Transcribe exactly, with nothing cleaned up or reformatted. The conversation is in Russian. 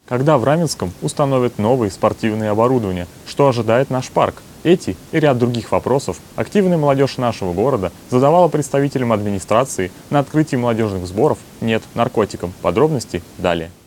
Когда в Раменском установят новые спортивные оборудования? Что ожидает наш парк? Эти и ряд других вопросов активная молодежь нашего города задавала представителям администрации на открытии молодежных сборов «Нет наркотикам». Подробности далее.